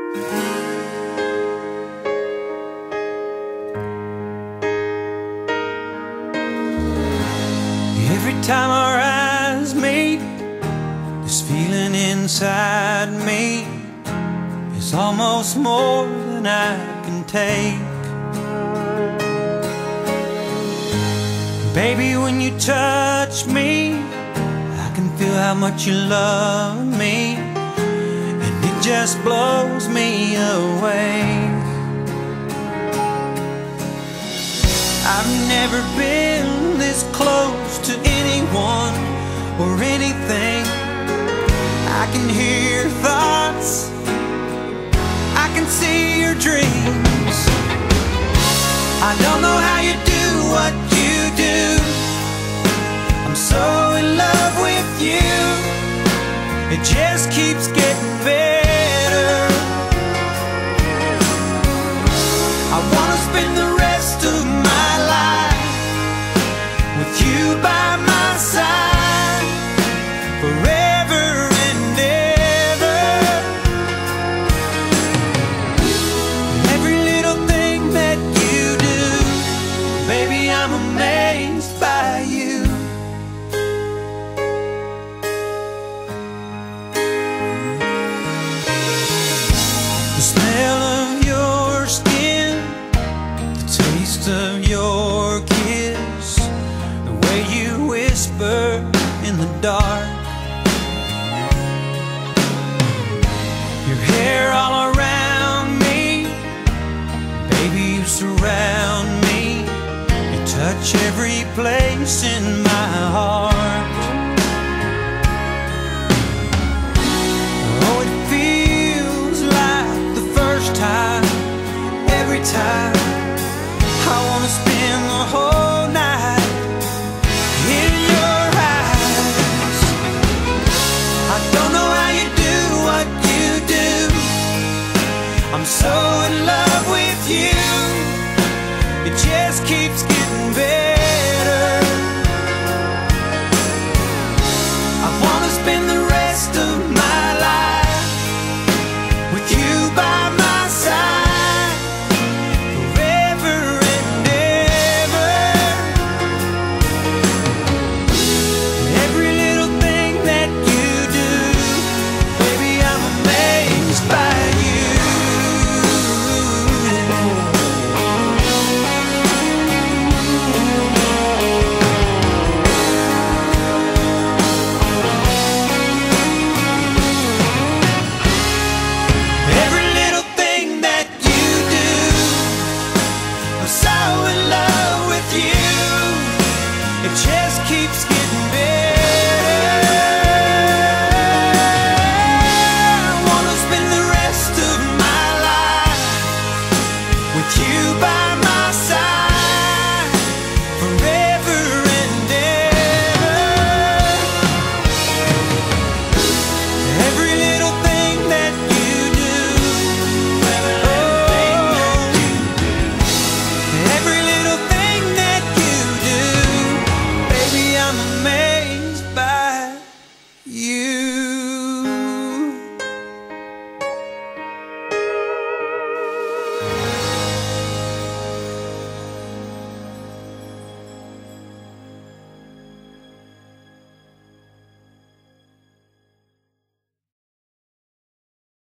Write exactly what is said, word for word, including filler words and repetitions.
Every time our eyes meet, this feeling inside me is almost more than I can take. Baby, when you touch me, I can feel how much you love me, and it just blows me away. I've never been this close to anyone or anything. I can hear your thoughts, I can see your dreams. I don't know how you do what you do. I'm so in love with you. It just keeps getting better. I wanna spend the rest of my life with you by my side, forever and ever. Every little thing that you do, baby, I'm amazed by you. The smell of your skin, the taste of your kiss, the way you whisper in the dark, your hair all around me, baby, you surround me. You touch every place in my heart. Oh, it feels like the first time, every time. I wanna spend the whole night in your eyes. I don't know how you do what you do. I'm so in love with you. It just keeps